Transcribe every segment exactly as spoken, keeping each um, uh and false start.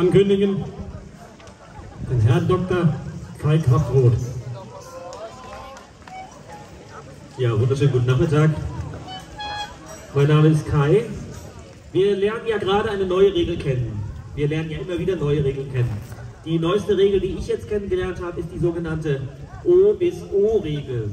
ankündigen, den Herrn Doktor Kai Kraftroth. Ja, wunderschönen guten Nachmittag. Mein Name ist Kai. Wir lernen ja gerade eine neue Regel kennen. Wir lernen ja immer wieder neue Regeln kennen. Die neueste Regel, die ich jetzt kennengelernt habe, ist die sogenannte O bis O-Regel.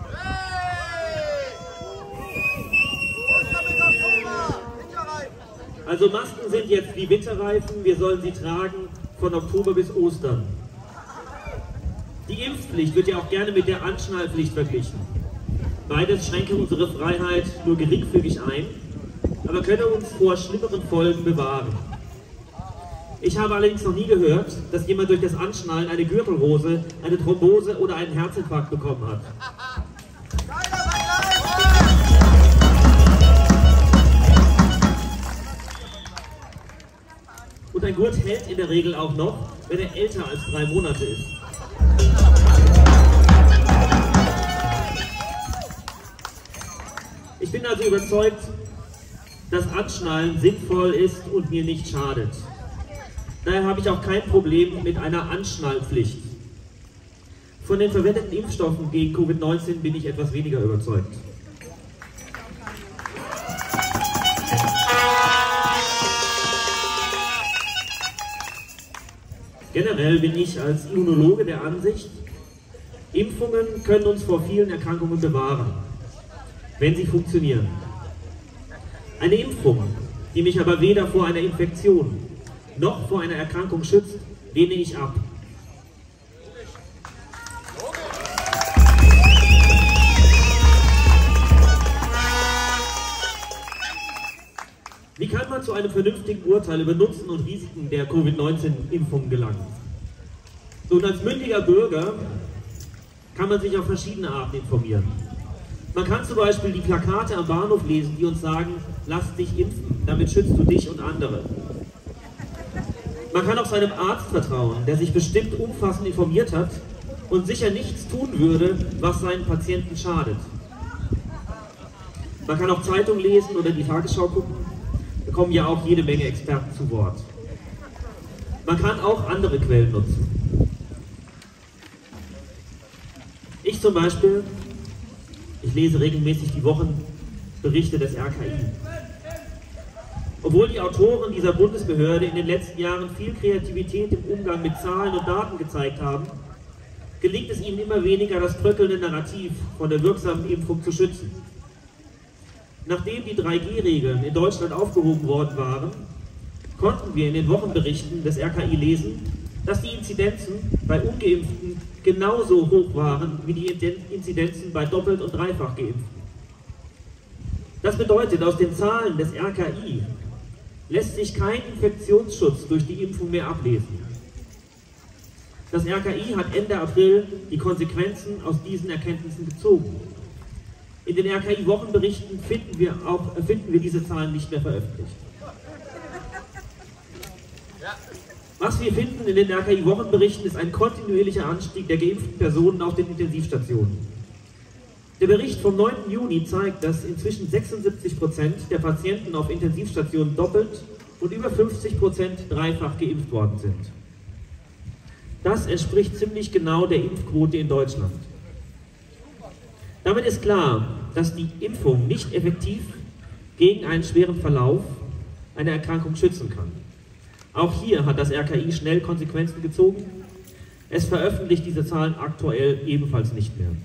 Also Masken sind jetzt wie Winterreifen, wir sollen sie tragen von Oktober bis Ostern. Die Impfpflicht wird ja auch gerne mit der Anschnallpflicht verglichen. Beides schränke unsere Freiheit nur geringfügig ein, aber könne uns vor schlimmeren Folgen bewahren. Ich habe allerdings noch nie gehört, dass jemand durch das Anschnallen eine Gürtelrose, eine Thrombose oder einen Herzinfarkt bekommen hat. Und ein Gurt hält in der Regel auch noch, wenn er älter als drei Monate ist. Ich bin also überzeugt, dass Anschnallen sinnvoll ist und mir nicht schadet. Daher habe ich auch kein Problem mit einer Anschnallpflicht. Von den verwendeten Impfstoffen gegen Covid neunzehn bin ich etwas weniger überzeugt. Generell bin ich als Immunologe der Ansicht, Impfungen können uns vor vielen Erkrankungen bewahren, wenn sie funktionieren. Eine Impfung, die mich aber weder vor einer Infektion noch vor einer Erkrankung schützt, lehne ich ab. Wie kann man zu einem vernünftigen Urteil über Nutzen und Risiken der Covid neunzehn Impfung gelangen? So, und als mündiger Bürger kann man sich auf verschiedene Arten informieren. Man kann zum Beispiel die Plakate am Bahnhof lesen, die uns sagen, lass dich impfen, damit schützt du dich und andere. Man kann auch seinem Arzt vertrauen, der sich bestimmt umfassend informiert hat und sicher nichts tun würde, was seinen Patienten schadet. Man kann auch Zeitung lesen oder die Tagesschau gucken, da kommen ja auch jede Menge Experten zu Wort. Man kann auch andere Quellen nutzen. Ich zum Beispiel, ich lese regelmäßig die Wochenberichte des R K I. Obwohl die Autoren dieser Bundesbehörde in den letzten Jahren viel Kreativität im Umgang mit Zahlen und Daten gezeigt haben, gelingt es ihnen immer weniger, das bröckelnde Narrativ von der wirksamen Impfung zu schützen. Nachdem die drei G Regeln in Deutschland aufgehoben worden waren, konnten wir in den Wochenberichten des R K I lesen, dass die Inzidenzen bei Ungeimpften genauso hoch waren wie die Inzidenzen bei doppelt und dreifach Geimpften. Das bedeutet, aus den Zahlen des R K I lässt sich kein Infektionsschutz durch die Impfung mehr ablesen. Das R K I hat Ende April die Konsequenzen aus diesen Erkenntnissen gezogen. In den R K I-Wochenberichten finden wir, auch, finden wir diese Zahlen nicht mehr veröffentlicht. Was wir finden in den R K I-Wochenberichten ist ein kontinuierlicher Anstieg der geimpften Personen auf den Intensivstationen. Der Bericht vom neunten Juni zeigt, dass inzwischen sechsundsiebzig Prozent der Patienten auf Intensivstationen doppelt und über fünfzig Prozent dreifach geimpft worden sind. Das entspricht ziemlich genau der Impfquote in Deutschland. Damit ist klar, dass die Impfung nicht effektiv gegen einen schweren Verlauf einer Erkrankung schützen kann. Auch hier hat das R K I schnell Konsequenzen gezogen. Es veröffentlicht diese Zahlen aktuell ebenfalls nicht mehr.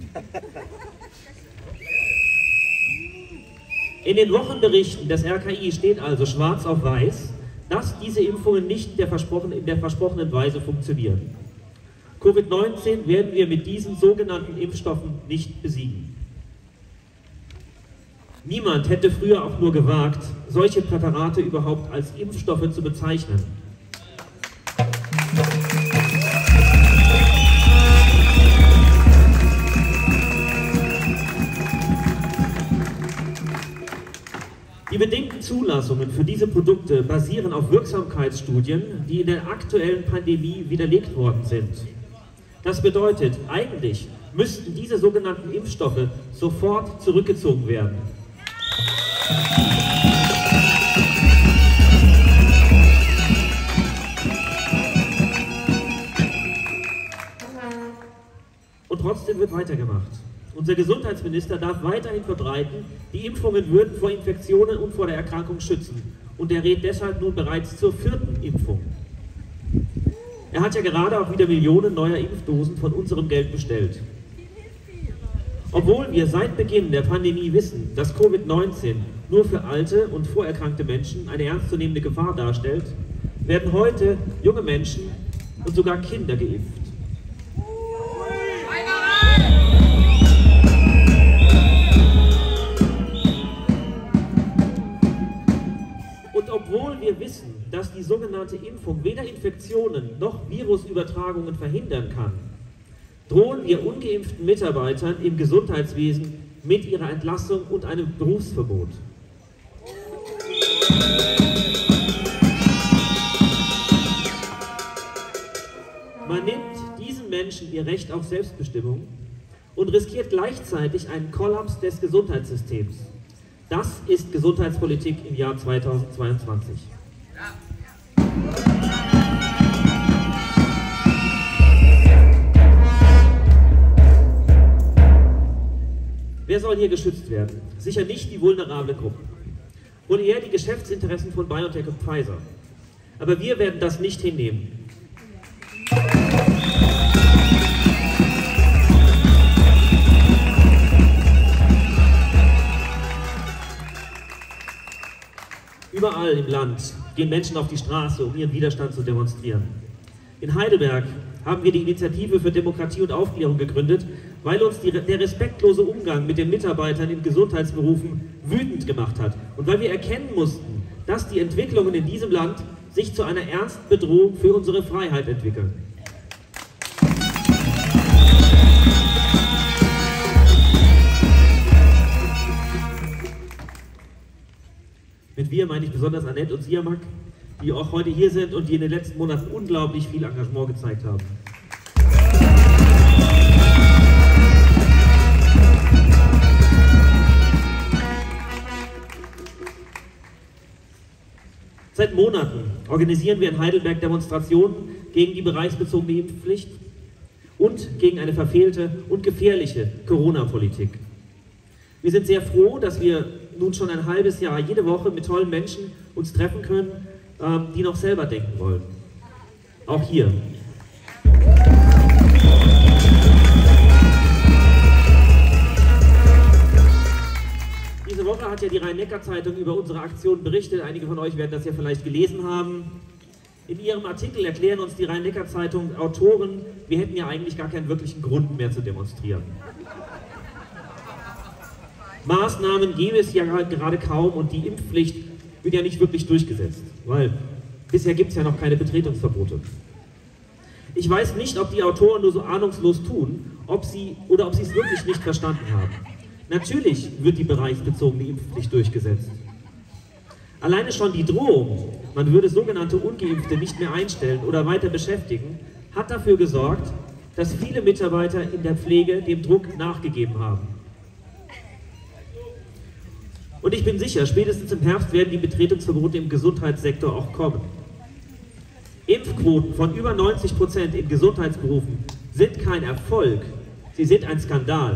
In den Wochenberichten des R K I steht also schwarz auf weiß, dass diese Impfungen nicht der versprochen, in der versprochenen Weise funktionieren. Covid neunzehn werden wir mit diesen sogenannten Impfstoffen nicht besiegen. Niemand hätte früher auch nur gewagt, solche Präparate überhaupt als Impfstoffe zu bezeichnen. Die bedingten Zulassungen für diese Produkte basieren auf Wirksamkeitsstudien, die in der aktuellen Pandemie widerlegt worden sind. Das bedeutet, eigentlich müssten diese sogenannten Impfstoffe sofort zurückgezogen werden. und trotzdem wird weitergemacht. Unser Gesundheitsminister darf weiterhin verbreiten, die Impfungen würden vor Infektionen und vor der Erkrankung schützen. Und er rät deshalb nun bereits zur vierten Impfung. Er hat ja gerade auch wieder Millionen neuer Impfdosen von unserem Geld bestellt. Obwohl wir seit Beginn der Pandemie wissen, dass Covid neunzehn nur für alte und vorerkrankte Menschen eine ernstzunehmende Gefahr darstellt, werden heute junge Menschen und sogar Kinder geimpft. Und obwohl wir wissen, dass die sogenannte Impfung weder Infektionen noch Virusübertragungen verhindern kann, drohen wir ungeimpften Mitarbeitern im Gesundheitswesen mit ihrer Entlassung und einem Berufsverbot. Man nimmt diesen Menschen ihr Recht auf Selbstbestimmung und riskiert gleichzeitig einen Kollaps des Gesundheitssystems. Das ist Gesundheitspolitik im Jahr zweitausendzweiundzwanzig. Wer soll hier geschützt werden? Sicher nicht die vulnerable Gruppen. Wohl eher die Geschäftsinteressen von BioNTech und Pfizer. Aber wir werden das nicht hinnehmen. Überall im Land gehen Menschen auf die Straße, um ihren Widerstand zu demonstrieren. In Heidelberg haben wir die Initiative für Demokratie und Aufklärung gegründet, weil uns die, der respektlose Umgang mit den Mitarbeitern in Gesundheitsberufen wütend gemacht hat und weil wir erkennen mussten, dass die Entwicklungen in diesem Land sich zu einer ernsten Bedrohung für unsere Freiheit entwickeln. Mit wir meine ich besonders Annette und Siamak, die auch heute hier sind und die in den letzten Monaten unglaublich viel Engagement gezeigt haben. Seit Monaten organisieren wir in Heidelberg Demonstrationen gegen die bereichsbezogene Impfpflicht und gegen eine verfehlte und gefährliche Corona-Politik. Wir sind sehr froh, dass wir nun schon ein halbes Jahr jede Woche mit tollen Menschen uns treffen können, die noch selber denken wollen. Auch hier. Diese Woche hat ja die Rhein-Neckar-Zeitung über unsere Aktion berichtet. Einige von euch werden das ja vielleicht gelesen haben. In ihrem Artikel erklären uns die Rhein-Neckar-Zeitung Autoren, wir hätten ja eigentlich gar keinen wirklichen Grund mehr zu demonstrieren. Maßnahmen gäbe es ja gerade kaum und die Impfpflicht wird ja nicht wirklich durchgesetzt, weil bisher gibt es ja noch keine Betretungsverbote. Ich weiß nicht, ob die Autoren nur so ahnungslos tun, ob sie oder ob sie es wirklich nicht verstanden haben. Natürlich wird die bereichsbezogene Impfpflicht durchgesetzt. Alleine schon die Drohung, man würde sogenannte Ungeimpfte nicht mehr einstellen oder weiter beschäftigen, hat dafür gesorgt, dass viele Mitarbeiter in der Pflege dem Druck nachgegeben haben. Und ich bin sicher, spätestens im Herbst werden die Betretungsverbote im Gesundheitssektor auch kommen. Impfquoten von über neunzig Prozent in Gesundheitsberufen sind kein Erfolg, sie sind ein Skandal.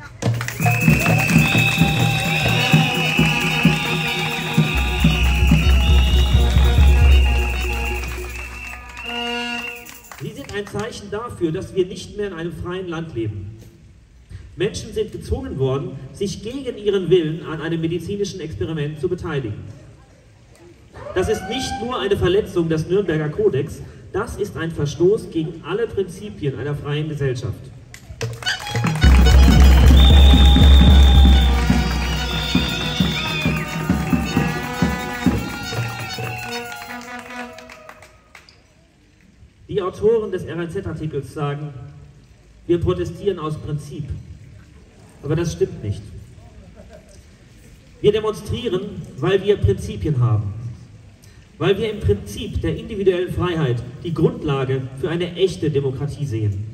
Sie sind ein Zeichen dafür, dass wir nicht mehr in einem freien Land leben. Menschen sind gezwungen worden, sich gegen ihren Willen an einem medizinischen Experiment zu beteiligen. Das ist nicht nur eine Verletzung des Nürnberger Kodex, das ist ein Verstoß gegen alle Prinzipien einer freien Gesellschaft. Die Autoren des R N Z-Artikels sagen, wir protestieren aus Prinzip. Aber das stimmt nicht. Wir demonstrieren, weil wir Prinzipien haben. Weil wir im Prinzip der individuellen Freiheit die Grundlage für eine echte Demokratie sehen.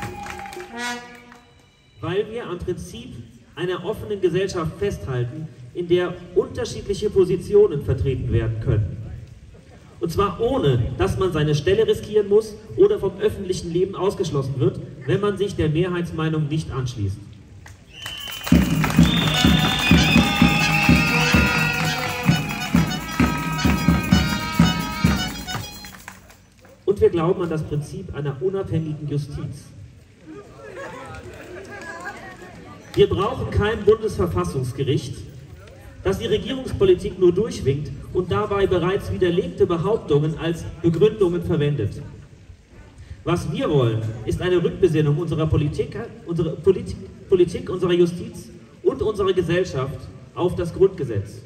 Weil wir am Prinzip einer offenen Gesellschaft festhalten, in der unterschiedliche Positionen vertreten werden können. Und zwar ohne, dass man seine Stelle riskieren muss oder vom öffentlichen Leben ausgeschlossen wird, wenn man sich der Mehrheitsmeinung nicht anschließt. Und wir glauben an das Prinzip einer unabhängigen Justiz. Wir brauchen kein Bundesverfassungsgericht, das die Regierungspolitik nur durchwinkt und dabei bereits widerlegte Behauptungen als Begründungen verwendet. Was wir wollen, ist eine Rückbesinnung unserer Politik, unserer Politik, Politik, unserer Justiz und unserer Gesellschaft auf das Grundgesetz.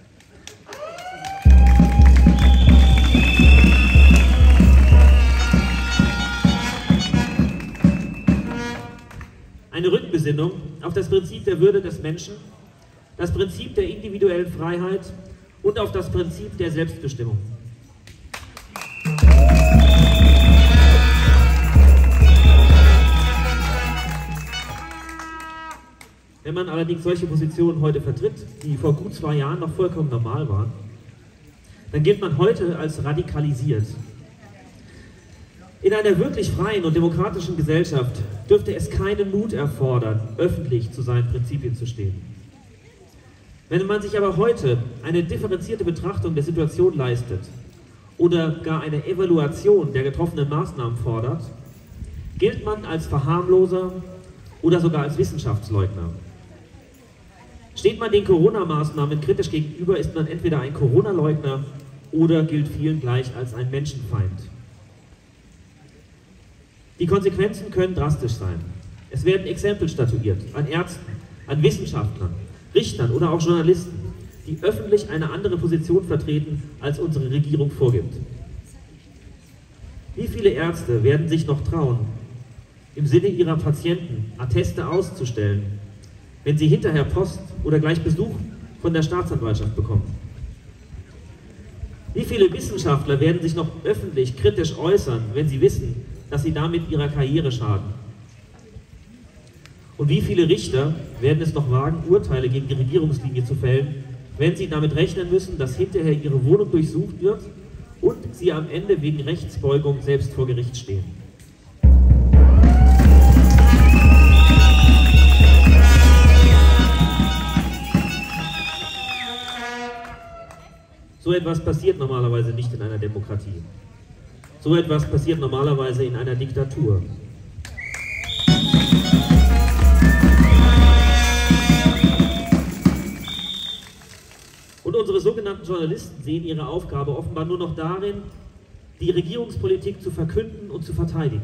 Eine Rückbesinnung auf das Prinzip der Würde des Menschen, das Prinzip der individuellen Freiheit und auf das Prinzip der Selbstbestimmung. Wenn man allerdings solche Positionen heute vertritt, die vor gut zwei Jahren noch vollkommen normal waren, dann gilt man heute als radikalisiert. In einer wirklich freien und demokratischen Gesellschaft dürfte es keinen Mut erfordern, öffentlich zu seinen Prinzipien zu stehen. Wenn man sich aber heute eine differenzierte Betrachtung der Situation leistet oder gar eine Evaluation der getroffenen Maßnahmen fordert, gilt man als Verharmloser oder sogar als Wissenschaftsleugner. Steht man den Corona-Maßnahmen kritisch gegenüber, ist man entweder ein Corona-Leugner oder gilt vielen gleich als ein Menschenfeind. Die Konsequenzen können drastisch sein. Es werden Exempel statuiert an Ärzten, an Wissenschaftlern, Richtern oder auch Journalisten, die öffentlich eine andere Position vertreten, als unsere Regierung vorgibt. Wie viele Ärzte werden sich noch trauen, im Sinne ihrer Patienten Atteste auszustellen, wenn sie hinterher Post oder gleich Besuch von der Staatsanwaltschaft bekommen? Wie viele Wissenschaftler werden sich noch öffentlich kritisch äußern, wenn sie wissen, dass sie damit ihrer Karriere schaden? Und wie viele Richter werden es noch wagen, Urteile gegen die Regierungslinie zu fällen, wenn sie damit rechnen müssen, dass hinterher ihre Wohnung durchsucht wird und sie am Ende wegen Rechtsbeugung selbst vor Gericht stehen? So etwas passiert normalerweise nicht in einer Demokratie. So etwas passiert normalerweise in einer Diktatur. Und unsere sogenannten Journalisten sehen ihre Aufgabe offenbar nur noch darin, die Regierungspolitik zu verkünden und zu verteidigen.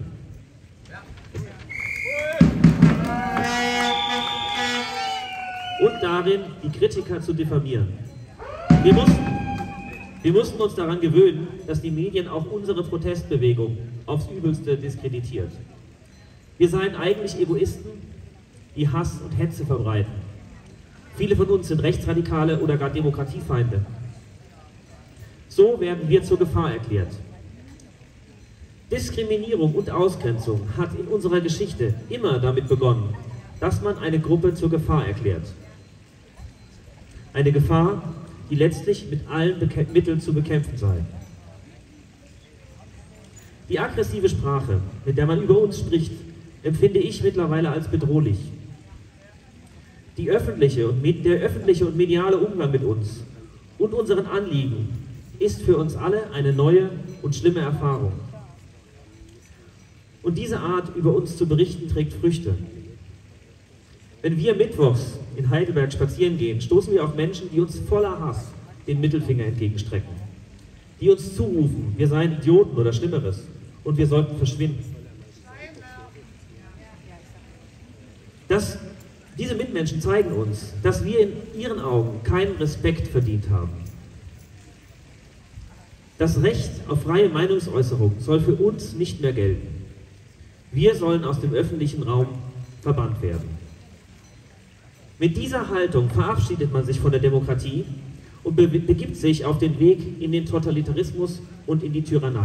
Und darin, die Kritiker zu diffamieren. Wir mussten Wir mussten uns daran gewöhnen, dass die Medien auch unsere Protestbewegung aufs Übelste diskreditiert. Wir seien eigentlich Egoisten, die Hass und Hetze verbreiten. Viele von uns sind Rechtsradikale oder gar Demokratiefeinde. So werden wir zur Gefahr erklärt. Diskriminierung und Ausgrenzung hat in unserer Geschichte immer damit begonnen, dass man eine Gruppe zur Gefahr erklärt. Eine Gefahr, die letztlich mit allen Beke- Mitteln zu bekämpfen sei. Die aggressive Sprache, mit der man über uns spricht, empfinde ich mittlerweile als bedrohlich. Die öffentliche und med- der öffentliche und mediale Umgang mit uns und unseren Anliegen ist für uns alle eine neue und schlimme Erfahrung. Und diese Art, über uns zu berichten, trägt Früchte. Wenn wir mittwochs in Heidelberg spazieren gehen, stoßen wir auf Menschen, die uns voller Hass den Mittelfinger entgegenstrecken, die uns zurufen, wir seien Idioten oder Schlimmeres und wir sollten verschwinden. Das, diese Mitmenschen zeigen uns, dass wir in ihren Augen keinen Respekt verdient haben. Das Recht auf freie Meinungsäußerung soll für uns nicht mehr gelten. Wir sollen aus dem öffentlichen Raum verbannt werden. Mit dieser Haltung verabschiedet man sich von der Demokratie und be- begibt sich auf den Weg in den Totalitarismus und in die Tyrannei.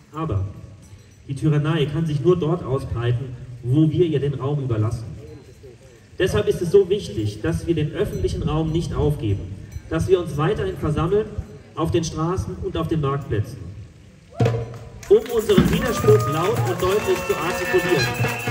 Aber die Tyrannei kann sich nur dort ausbreiten, wo wir ihr den Raum überlassen. Deshalb ist es so wichtig, dass wir den öffentlichen Raum nicht aufgeben, dass wir uns weiterhin versammeln auf den Straßen und auf den Marktplätzen, um unseren Widerspruch laut und deutlich zu artikulieren.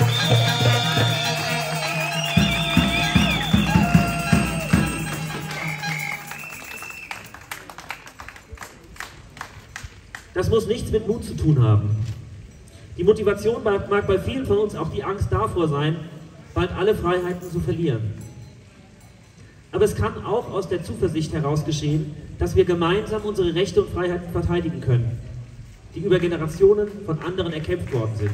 Das muss nichts mit Mut zu tun haben. Die Motivation mag bei vielen von uns auch die Angst davor sein, bald alle Freiheiten zu verlieren. Aber es kann auch aus der Zuversicht heraus geschehen, dass wir gemeinsam unsere Rechte und Freiheiten verteidigen können, die über Generationen von anderen erkämpft worden sind.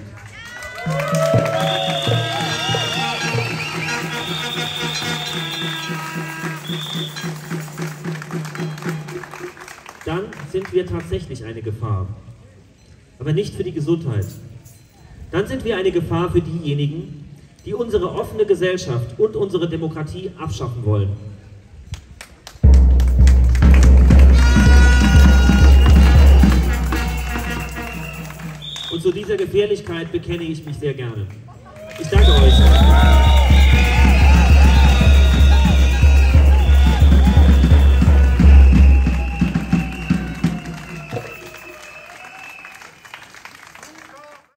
Dann sind wir tatsächlich eine Gefahr, aber nicht für die Gesundheit. Dann sind wir eine Gefahr für diejenigen, die unsere offene Gesellschaft und unsere Demokratie abschaffen wollen. Und zu dieser Gefährlichkeit bekenne ich mich sehr gerne. Ich danke euch.